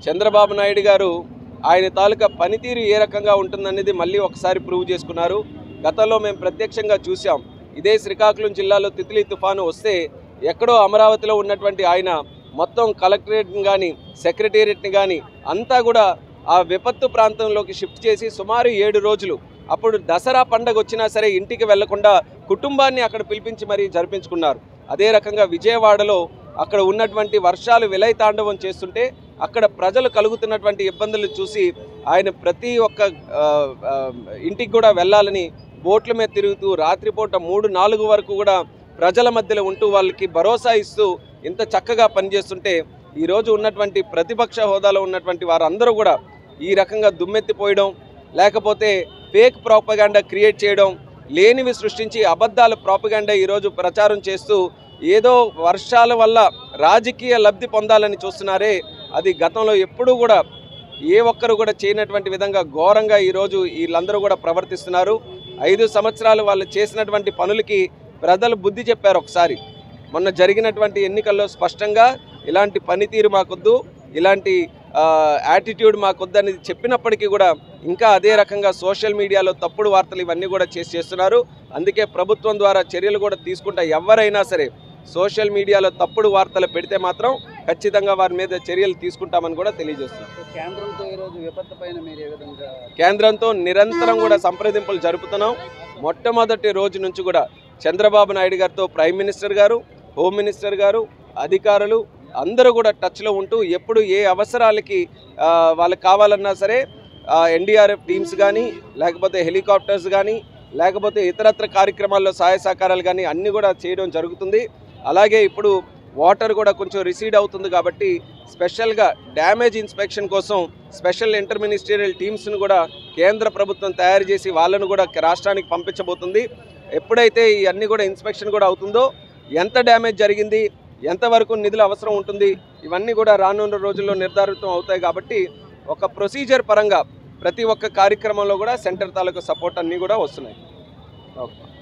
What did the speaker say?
చంద్రబాబు నాయుడు గారు ఆయన తాలూకా పనితీరు ఏ రకంగా ఉంటుందనేది మళ్ళీ ఒకసారి ప్రూవ్ చేసుకున్నారు. గతంలో మేము ప్రత్యక్షంగా చూసాం. ఇదే శ్రీకాకుళం జిల్లాలో తిత్లీ తుఫాను వస్తే ఎక్కడో అమరావతిలో ఉన్నటువంటి ఆయన మొత్తం కలెక్టరేట్ని కానీ సెక్రటేరియట్ని కానీ అంతా కూడా ఆ విపత్తు ప్రాంతంలోకి షిఫ్ట్ చేసి సుమారు 7 రోజులు, అప్పుడు దసరా పండగ వచ్చినా సరే ఇంటికి వెళ్లకుండా కుటుంబాన్ని అక్కడ పిలిపించి మరీ జరిపించుకున్నారు. అదే రకంగా విజయవాడలో అక్కడ ఉన్నటువంటి వర్షాలు విలయతాండవం చేస్తుంటే అక్కడ ప్రజలు కలుగుతున్నటువంటి ఇబ్బందులు చూసి ఆయన ప్రతి ఒక్క ఇంటికి కూడా వెళ్ళాలని బోట్ల మీద తిరుగుతూ రాత్రిపూట 3-4 వరకు కూడా ప్రజల మధ్యలో ఉంటూ వాళ్ళకి భరోసా ఇస్తూ ఇంత చక్కగా పనిచేస్తుంటే ఈరోజు ఉన్నటువంటి ప్రతిపక్ష హోదాలో ఉన్నటువంటి వారందరూ కూడా ఈ రకంగా దుమ్మెత్తిపోయడం, లేకపోతే ఫేక్ ప్రాపగాండా క్రియేట్ చేయడం, లేనివి సృష్టించి అబద్ధాల ప్రాపగాండా ఈరోజు ప్రచారం చేస్తూ ఏదో వర్షాల వల్ల రాజకీయ లబ్ధి పొందాలని చూస్తున్నారే, అది గతంలో ఎప్పుడూ కూడా ఏ ఒక్కరు కూడా చేయనటువంటి విధంగా ఘోరంగా ఈరోజు వీళ్ళందరూ కూడా ప్రవర్తిస్తున్నారు. 5 సంవత్సరాలు వాళ్ళు చేసినటువంటి పనులకి ప్రజలు బుద్ధి చెప్పారు. ఒకసారి మొన్న జరిగినటువంటి ఎన్నికల్లో స్పష్టంగా ఇలాంటి పనితీరు మాకొద్దు, ఇలాంటి యాటిట్యూడ్ మాకొద్దు అనేది చెప్పినప్పటికీ కూడా ఇంకా అదే రకంగా సోషల్ మీడియాలో తప్పుడు వార్తలు ఇవన్నీ కూడా చేస్తున్నారు. అందుకే ప్రభుత్వం ద్వారా చర్యలు కూడా తీసుకుంటా ఎవరైనా సరే సోషల్ మీడియాలో తప్పుడు వార్తలు పెడితే మాత్రం ఖచ్చితంగా వారి మీద చర్యలు తీసుకుంటామని కూడా తెలియజేస్తున్నారు. కేంద్రంతో నిరంతరం కూడా సంప్రదింపులు జరుపుతున్నాం. మొట్టమొదటి రోజు నుంచి కూడా చంద్రబాబు నాయుడు గారితో ప్రైమ్ మినిస్టర్ గారు, హోమ్ మినిస్టర్ గారు, అధికారులు అందరూ కూడా టచ్లో ఉంటూ ఎప్పుడు ఏ అవసరాలకి వాళ్ళకి కావాలన్నా సరే ఎన్డీఆర్ఎఫ్ టీమ్స్ కానీ, లేకపోతే హెలికాప్టర్స్ కానీ, లేకపోతే ఇతరత్ర కార్యక్రమాల్లో సహాయ సహకారాలు కానీ అన్నీ కూడా చేయడం జరుగుతుంది. అలాగే ఇప్పుడు వాటర్ కూడా కొంచెం రిసీడ్ అవుతుంది కాబట్టి స్పెషల్గా డ్యామేజ్ ఇన్స్పెక్షన్ కోసం స్పెషల్ ఇంటర్ మినిస్టీరియల్ టీమ్స్ను కూడా కేంద్ర ప్రభుత్వం తయారు చేసి వాళ్ళను కూడా రాష్ట్రానికి పంపించబోతుంది. ఎప్పుడైతే ఈ అన్నీ కూడా ఇన్స్పెక్షన్ కూడా అవుతుందో ఎంత డ్యామేజ్ జరిగింది, ఎంతవరకు నిధులు అవసరం ఉంటుంది, ఇవన్నీ కూడా రానున్న రోజుల్లో నిర్ధారితం అవుతాయి. కాబట్టి ఒక ప్రొసీజర్ పరంగా ప్రతి ఒక్క కార్యక్రమంలో కూడా సెంటర్ తాలూకు సపోర్ట్ అన్నీ కూడా వస్తున్నాయి. ఓకే.